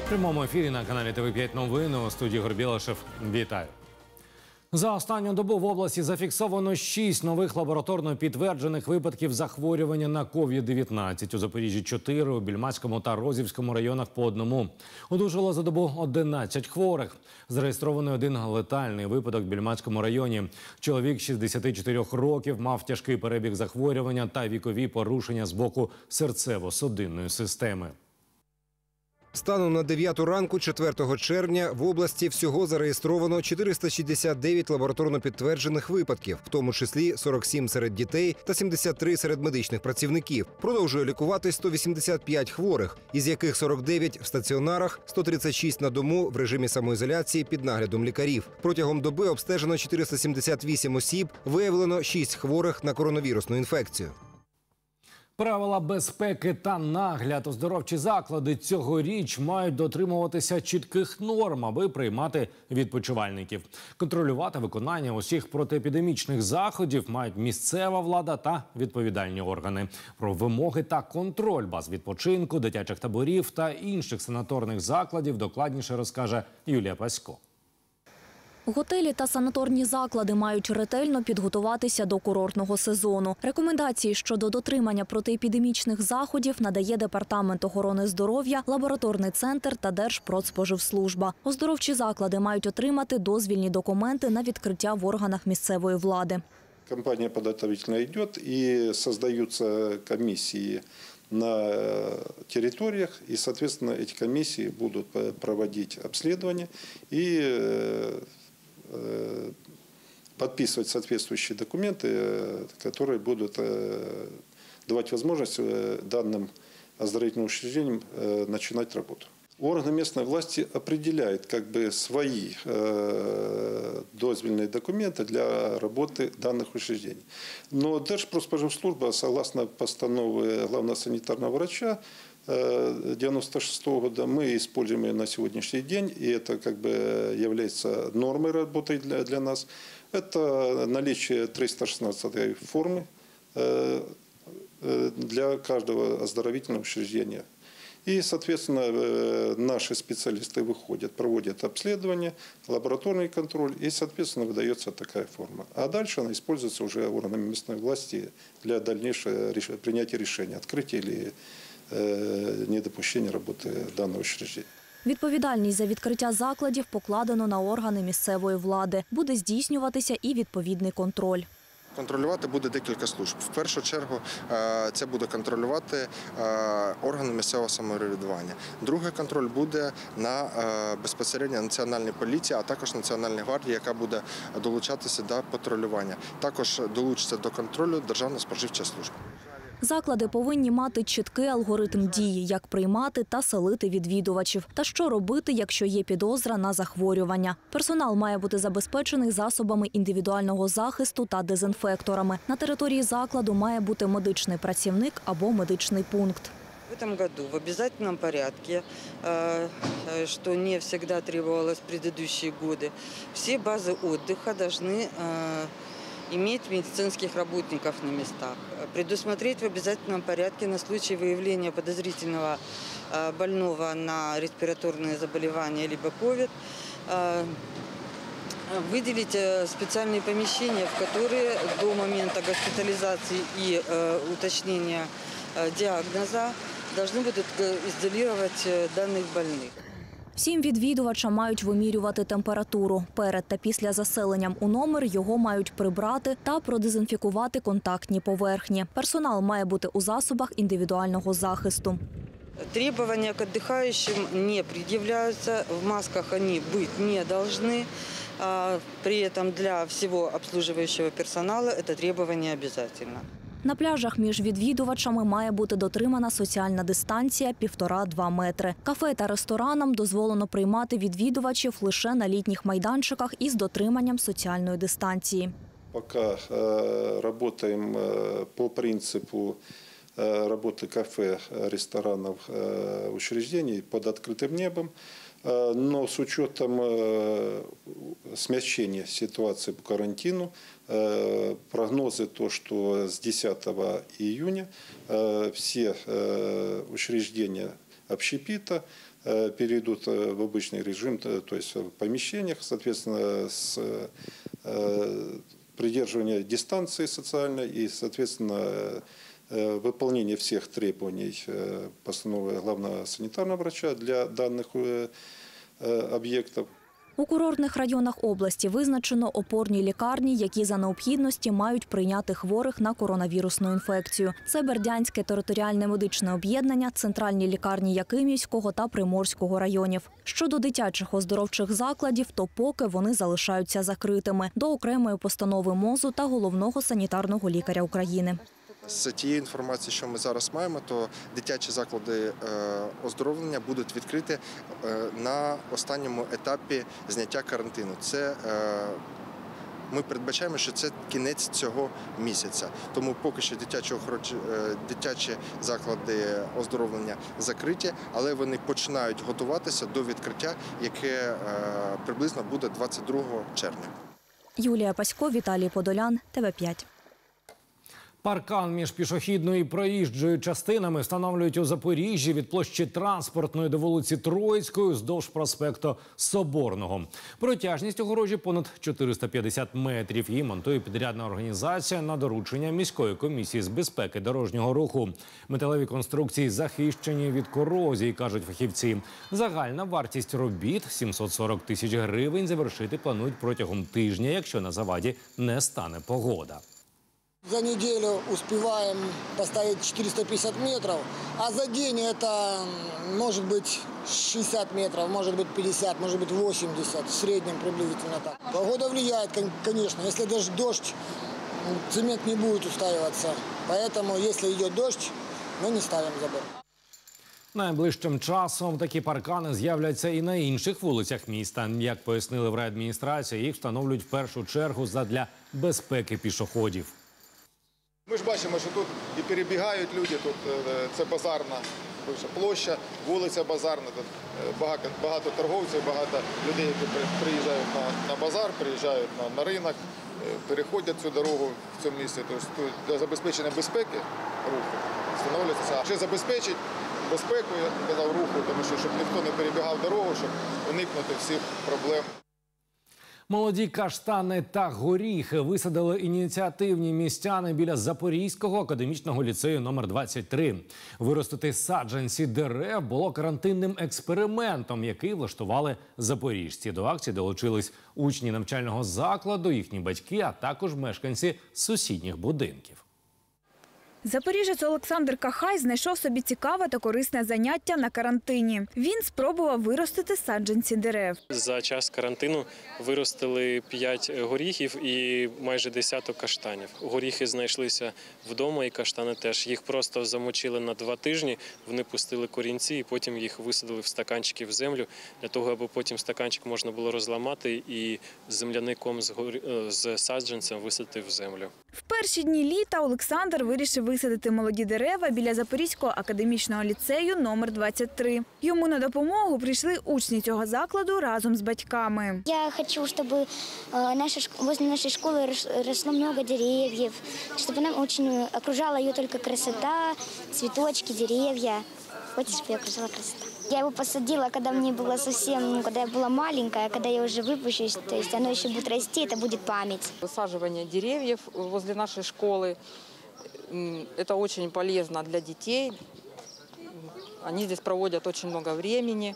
В прямому ефірі на каналі ТВ5 новини у студії Ігор Білашев. Вітаю. За останню добу в області зафіксовано 6 нових лабораторно підтверджених випадків захворювання на COVID-19. У Запоріжжі – 4, у Більмацькому та Розівському районах – по 1. Одужало за добу 11 хворих. Зареєстрований один летальний випадок в Більмацькому районі. Чоловік 64 років мав тяжкий перебіг захворювання та вікові порушення з боку серцево-судинної системи. Станом на 9 ранку 4 червня в області всього зареєстровано 469 лабораторно підтверджених випадків, в тому числі 47 серед дітей та 73 серед медичних працівників. Продовжує лікуватись 185 хворих, із яких 49 в стаціонарах, 136 на дому в режимі самоізоляції під наглядом лікарів. Протягом доби обстежено 478 осіб, виявлено 6 хворих на коронавірусну інфекцію. Правила безпеки та нагляд. Оздоровчі заклади цьогоріч мають дотримуватися чітких норм, аби приймати відпочивальників. Контролювати виконання усіх протиепідемічних заходів мають місцева влада та відповідальні органи. Про вимоги та контроль баз відпочинку, дитячих таборів та інших санаторних закладів докладніше розкаже Юлія Пасько. Готелі та санаторні заклади мають ретельно підготуватися до курортного сезону. Рекомендації щодо дотримання протиепідемічних заходів надає Департамент охорони здоров'я, лабораторний центр та Держпродспоживслужба. Оздоровчі заклади мають отримати дозвільні документи на відкриття в органах місцевої влади. Кампания подготовительная идет, и создаются комиссии на территориях, и, соответственно, эти комиссии будут проводить обследование и подписывать соответствующие документы, которые будут давать возможность данным оздоровительным учреждениям начинать работу. Органы местной власти определяют свои дозвольные документы для работы данных учреждений. Но Держпродспоживслужба, согласно постанове главного санитарного врача 1996 года, мы используем ее на сегодняшний день, и это является нормой работы для нас. Это наличие 316 формы для каждого оздоровительного учреждения. И, соответственно, наши специалисты выходят, проводят обследование, лабораторный контроль, и, соответственно, выдается такая форма. А дальше она используется уже органами местной власти для дальнейшего принятия решения, открытия или недопущения роботи даного учреждения. Відповідальність за відкриття закладів покладено на органи місцевої влади. Буде здійснюватися і відповідний контроль. Контролювати буде декілька служб. В першу чергу це буде контролювати органи місцевого самоврядування. Другий контроль буде на безпосередньо Національній поліції, а також Національній гвардії, яка буде долучатися до патрулювання. Також долучиться до контролю Державна споживча служба. Заклади повинні мати чіткий алгоритм дії, як приймати та селити відвідувачів, та що робити, якщо є підозра на захворювання. Персонал має бути забезпечений засобами індивідуального захисту та дезінфекторами. На території закладу має бути медичний працівник або медичний пункт. В этом году в обязательном порядке, что не всегда требовалось в предыдущие годы, все базы отдыха должны иметь медицинских работников на местах. Предусмотреть в обязательном порядке на случай выявления подозрительного больного на респираторные заболевания либо COVID, выделить специальные помещения, в которые до момента госпитализации и уточнения диагноза должны будут изолировать данных больных. Всім відвідувачам мають вимірювати температуру. Перед та після заселенням у номер його мають прибрати та продезінфікувати контактні поверхні. Персонал має бути у засобах індивідуального захисту. Требования к отдыхающим не предъявляются, в масках они быть не должны. При этом для всего обслуживающего персонала это требование обязательно. На пляжах між відвідувачами має бути дотримана соціальна дистанція 1,5–2 метри. Кафе та ресторанам дозволено приймати відвідувачів лише на літніх майданчиках із дотриманням соціальної дистанції. Поки працюємо по принципу роботи кафе, ресторанів, учреждений під відкритим небом, но с учетом смягчения ситуации по карантину, прогнозы то, что с 10 июня все учреждения общепита, перейдут в обычный режим, то есть в помещениях, соответственно, с придерживания дистанции социальной и, соответственно, выполнение всех требований постановы главного санитарного врача для данных объектов. У курортних районах області визначено опорні лікарні, які за необхідності мають прийняти хворих на коронавірусну інфекцію. Це Бердянське територіальне медичне об'єднання, центральні лікарні Якимівського та Приморського районів. Щодо дитячих оздоровчих закладів, то поки вони залишаються закритими до окремої постанови МОЗу та головного санітарного лікаря України. З тієї інформації, що ми зараз маємо, то дитячі заклади оздоровлення будуть відкриті на останньому етапі зняття карантину. Ми передбачаємо, що це кінець цього місяця. Тому поки що дитячі заклади оздоровлення закриті, але вони починають готуватися до відкриття, яке приблизно буде 22 червня. Юлія Пасько, Віталій Подолян, ТВ5. Паркан між пішохідною і проїжджою частинами встановлюють у Запоріжжі від площі Транспортної до вулиці Троїцької вздовж проспекту Соборного. Протяжність огорожі понад 450 метрів. Її монтує підрядна організація на доручення міської комісії з безпеки дорожнього руху. Металеві конструкції захищені від корозії, кажуть фахівці. Загальна вартість робіт – 740 тисяч гривень. Завершити планують протягом тижня, якщо на заваді не стане погода. За неделю успеваем поставить 450 метров, а за день это может быть 60 метров, может быть 50, может быть 80, в среднем приблизительно так. Погода влияет, конечно, если даже дождь, цемент не будет устаиваться, поэтому если идет дождь, мы не ставим забор. Найближчим часом такі паркани з'являться і на інших вулицях міста. Як пояснили в райадміністрації, їх встановлюють в першу чергу задля безпеки пішоходів. Ми ж бачимо, що тут і перебігають люди, тут це базарна площа, вулиця базарна, тут багато торговців, багато людей, які приїжджають на базар, приїжджають на ринок, переходять цю дорогу в цьому місці. Тобто тут для забезпечення безпеки руху встановлюється. Ще забезпечить безпеку, я казав, руху, тому що щоб ніхто не перебігав дорогу, щоб уникнути всіх проблем. Молоді каштани та горіхи висадили ініціативні містяни біля Запорізького академічного ліцею номер 23. Виростити саджанці дерев було карантинним експериментом, який влаштували запоріжці. До акції долучились учні навчального закладу, їхні батьки, а також мешканці сусідніх будинків. Запоріжець Олександр Кахай знайшов собі цікаве та корисне заняття на карантині. Він спробував виростити саджанці дерев. За час карантину виростили 5 горіхів і майже десяток каштанів. Горіхи знайшлися вдома і каштани теж. Їх просто замочили на 2 тижні, вони пустили корінці і потім їх висадили в стаканчики в землю, для того, аби потім стаканчик можна було розламати і земляний ком з саджанцем висадити в землю. В перші дні літа Олександр вирішив висадити молоді дерева біля Запорізького академічного ліцею номер 23. Йому на допомогу прийшли учні цього закладу разом з батьками. Я хочу, щоб возле нашої школи росло багато деревів, щоб нам дуже окружала її тільки красота, цвіточки, дерев'я. Хочу, щоб її окружала красота. Я его посадила, когда мне было совсем, когда я была маленькая, когда я уже выпущусь, то есть оно еще будет расти, это будет память. Высаживание деревьев возле нашей школы – это очень полезно для детей. Они здесь проводят очень много времени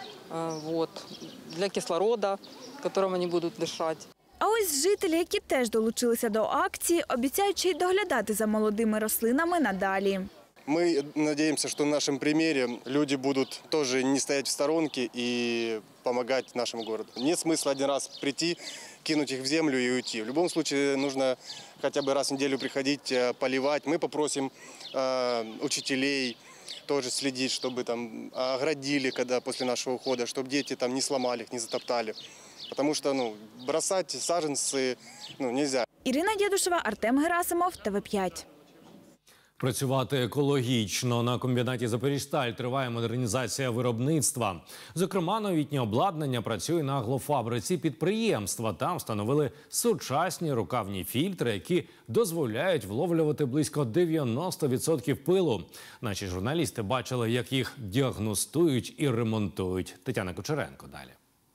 для кислорода, которым они будут дышать. А ось жителі, які теж долучилися до акції, обіцяють ще й доглядати за молодими рослинами надалі. Мы надеемся, что на нашем примере люди будут тоже не стоять в сторонке и помогать нашему городу. Нет смысла один раз прийти, кинуть их в землю и уйти. В любом случае нужно хотя бы раз в неделю приходить, поливать. Мы попросим учителей тоже следить, чтобы там оградили, когда после нашего ухода, чтобы дети там не сломали их, не затоптали. Потому что бросать саженцы нельзя. Ірина Дєдушева, Артем Герасимов, ТВ5. Працювати екологічно. На комбінаті «Запоріжсталь» триває модернізація виробництва. Зокрема, новітнє обладнання працює на аглофабриці підприємства. Там встановили сучасні рукавні фільтри, які дозволяють вловлювати близько 90% пилу. Наші журналісти бачили, як їх діагностують і ремонтують. Тетяна Кучеренко далі.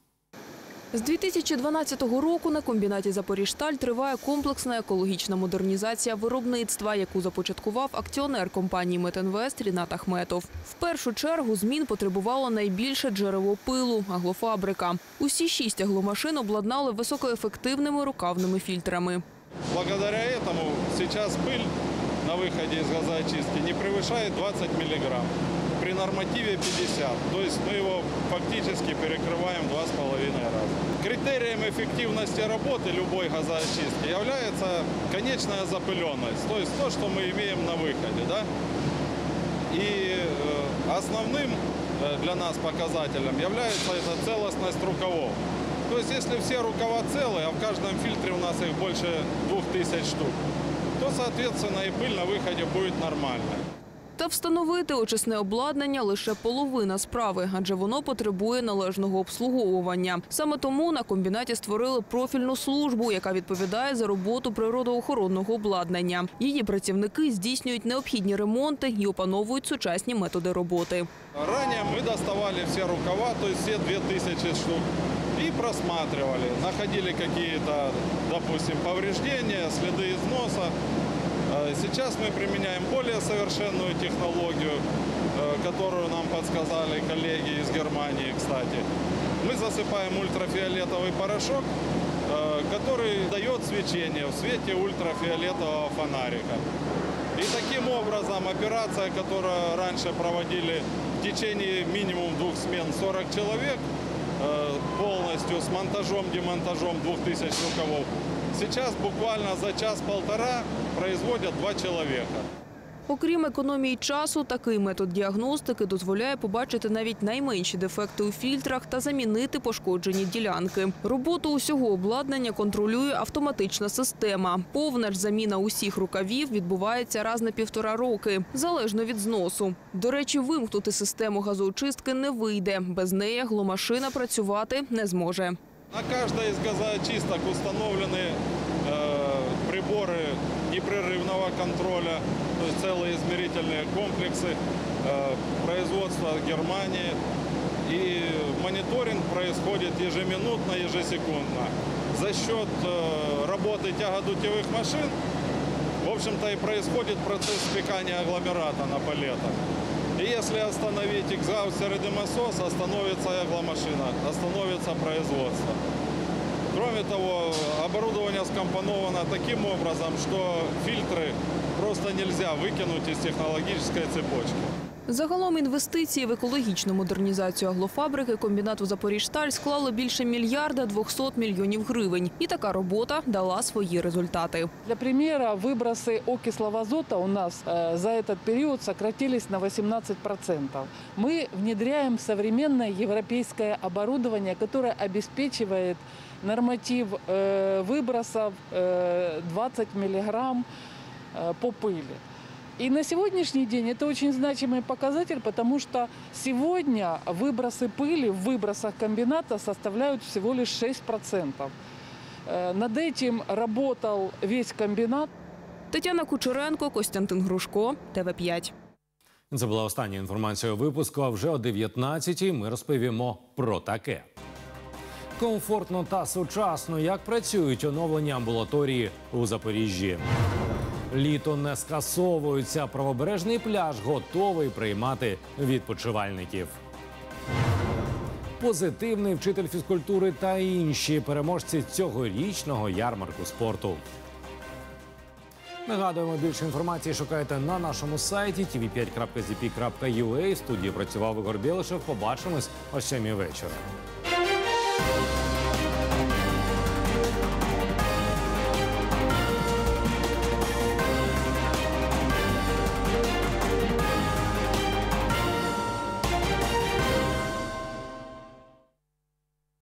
З 2012 року на комбінаті «Запоріжсталь» триває комплексна екологічна модернізація виробництва, яку започаткував акціонер компанії «Метінвест» Рінат Ахметов. В першу чергу змін потребувало найбільше джерело пилу – аглофабрика. Усі 6 агломашин обладнали високоефективними рукавними фільтрами. Благодаря этому сейчас пыль на выходе из газоочистки не превышает 20 миллиграмм. При нормативе 50, то есть мы его фактически перекрываем 2,5 раза. Критерием эффективности работы любой газоочистки является конечная запыленность, то есть то, что мы имеем на выходе. Да? И основным для нас показателем является эта целостность рукавов. То есть если все рукава целые, а в каждом фильтре у нас их больше 2000 штук, то, соответственно, и пыль на выходе будет нормальной. Та встановити очисне обладнання – лише половина справи, адже воно потребує належного обслуговування. Саме тому на комбінаті створили профільну службу, яка відповідає за роботу природоохоронного обладнання. Її працівники здійснюють необхідні ремонти і опановують сучасні методи роботи. Ранее мы доставали все рукава, то есть все 2000 штук, и просматривали. Находили какие-то, допустим, повреждения, следы износа. Сейчас мы применяем более совершенную технологию, которую нам подсказали коллеги из Германии, кстати. Мы засыпаем ультрафиолетовый порошок, который дает свечение в свете ультрафиолетового фонарика. И таким образом операция, которую раньше проводили в течение минимум 2 смен 40 человек, полностью с монтажом, демонтажом 2000 рукавов, сейчас буквально за час-полтора производят 2 человека. Окрім економії часу, такий метод діагностики дозволяє побачити навіть найменші дефекти у фільтрах та замінити пошкоджені ділянки. Роботу усього обладнання контролює автоматична система. Повна ж заміна усіх рукавів відбувається раз на 1,5 роки, залежно від зносу. До речі, вимкнути систему газоочистки не вийде. Без неї агломашина працювати не зможе. На каждой из газоочисток установлены приборы непрерывного контроля, то есть целые измерительные комплексы производства Германии. И мониторинг происходит ежеминутно, ежесекундно. За счет работы тягодутевых машин, в общем-то, и происходит процесс спекания агломерата на палетах. И если остановить экзаустер и дымосос, остановится и агломашина, остановится производство. Кроме того, оборудование скомпоновано таким образом, что фильтры просто нельзя выкинуть из технологической цепочки. Загалом інвестиції в екологічну модернізацію аглофабрики комбінату «Запоріжсталь» склали більше 1 200 мільйонів гривень. І така робота дала свої результати. Для примера, выбросы окислого азота у нас за этот период сократились на 18%. Мы внедряем современное европейское оборудование, которое обеспечивает норматив выбросов 20 миллиграмм по пыли. И на сегодняшний день это очень значимый показатель, потому что сегодня выбросы пыли в выбросах комбината составляют всего лишь 6%. Над этим работал весь комбинат. Тетяна Кучеренко, Костянтин Грушко, ТВ5. Це була остання інформація у випуску, а вже о 19-й ми розповімо про таке. Комфортно та сучасно, як працюють оновлені амбулаторії у Запоріжжі. Літо не скасовується, правобережний пляж готовий приймати відпочивальників. Позитивний вчитель фізкультури та інші переможці цьогорічного ярмарку спорту. Нагадуємо, більше інформації шукайте на нашому сайті tv5.zp.ua. В студії працював Ігор Білишев. Побачимось о 7 вечора.